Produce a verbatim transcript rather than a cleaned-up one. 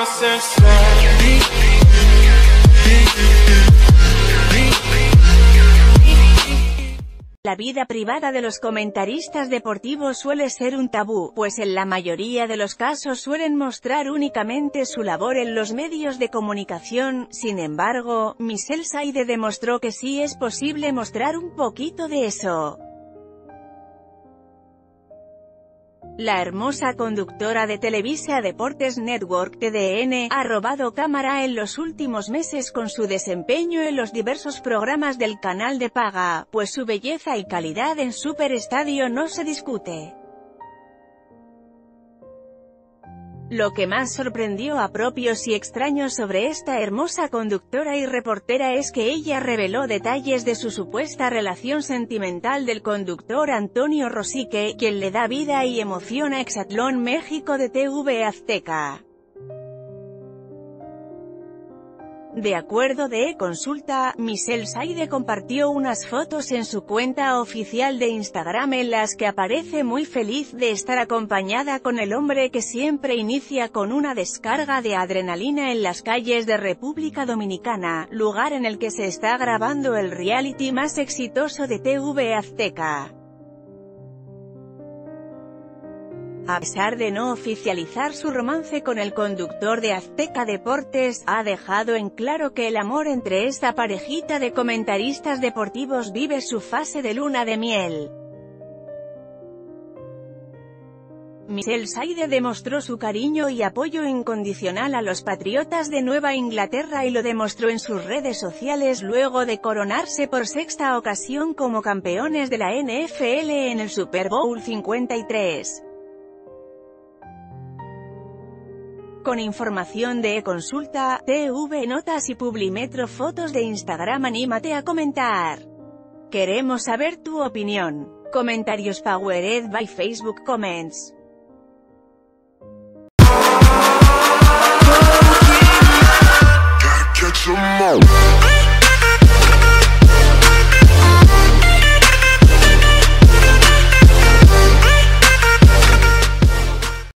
La vida privada de los comentaristas deportivos suele ser un tabú, pues en la mayoría de los casos suelen mostrar únicamente su labor en los medios de comunicación. Sin embargo, Michelle Saide demostró que sí es posible mostrar un poquito de eso. La hermosa conductora de Televisa Deportes Network T D N ha robado cámara en los últimos meses con su desempeño en los diversos programas del canal de paga, pues su belleza y calidad en Super Estadio no se discute. Lo que más sorprendió a propios y extraños sobre esta hermosa conductora y reportera es que ella reveló detalles de su supuesta relación sentimental del conductor Antonio Rosique, quien le da vida y emoción a Exatlón México de T V Azteca. De acuerdo de eConsulta, Michelle Saide compartió unas fotos en su cuenta oficial de Instagram en las que aparece muy feliz de estar acompañada con el hombre que siempre inicia con una descarga de adrenalina en las calles de República Dominicana, lugar en el que se está grabando el reality más exitoso de T V Azteca. A pesar de no oficializar su romance con el conductor de Azteca Deportes, ha dejado en claro que el amor entre esta parejita de comentaristas deportivos vive su fase de luna de miel. Michelle Saide demostró su cariño y apoyo incondicional a los Patriotas de Nueva Inglaterra y lo demostró en sus redes sociales luego de coronarse por sexta ocasión como campeones de la N F L en el Super Bowl cincuenta y tres. Con información de eConsulta, T V Notas y Publimetro Fotos de Instagram. Anímate a comentar. Queremos saber tu opinión. Comentarios powered by Facebook Comments.